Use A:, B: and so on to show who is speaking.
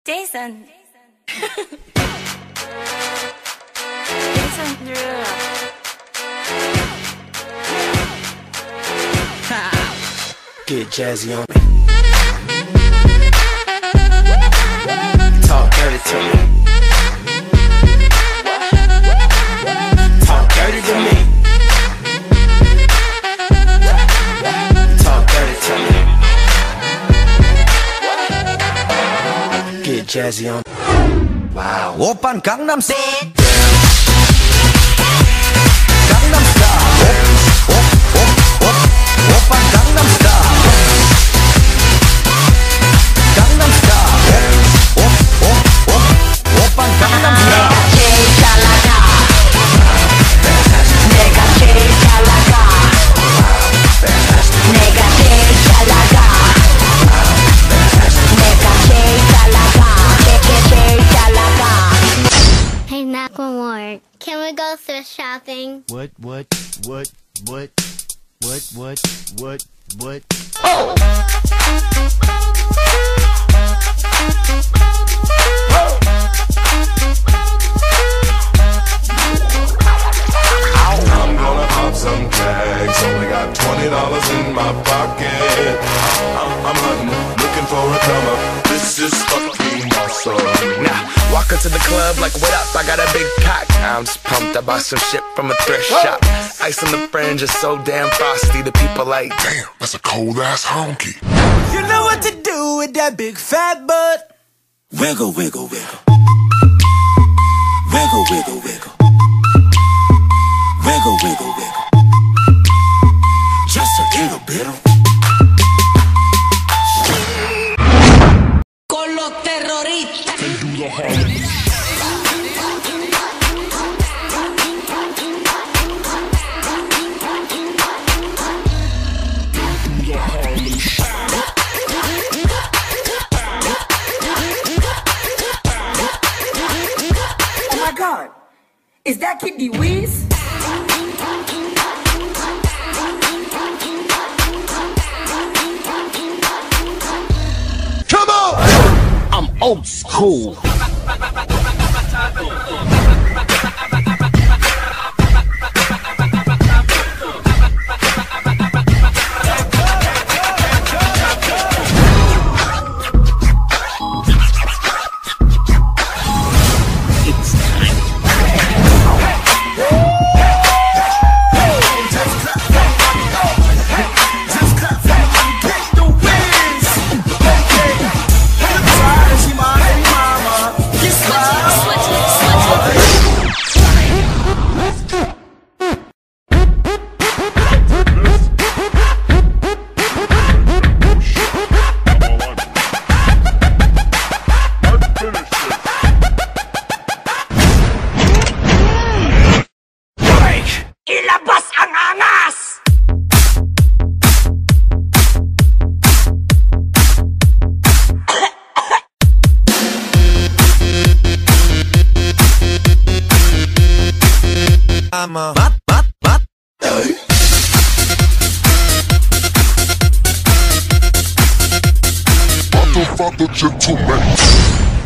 A: Jason. Jason Derulo.
B: Get jazzy on me. Talk dirty to me. Talk dirty to me. Talk dirty to me. Get jazzy on me. Wow.
C: 오빤 강남스타일. 강남스타일. 오빤 강남스타일. 강남스타일. 오빤 강남스타일.
D: 제일 잘 나가. 내가 제일 잘 나가. 내가 제일 잘 나가. 내가 제일 잘 나가. 제일 잘 나가. Hey Macklemore, can we go thrift shopping?
E: What?
D: Oh!
F: I'm gonna pop some tags. Only got $20 in my pocket. I'm hunting, looking for a come up. This is fucking awesome.
B: Now, walk into the club like, what up? I got a big cock. I'm just pumped. I bought some shit from a thrift shop. Ice on the fringe is so damn frosty. The people like,
F: Damn, that's a cold ass honky.
C: You know what to do with that big fat butt.
B: wiggle, wiggle, wiggle. Wiggle, wiggle, wiggle. Wiggle, wiggle, wiggle. Just a little bit.
D: Con los terroristas.
G: Oh my God, is that Kid DeWeese?
F: Come on! I'm old school.
D: Ilabas ang angas!
C: I'm a
F: Motherfucker gentleman.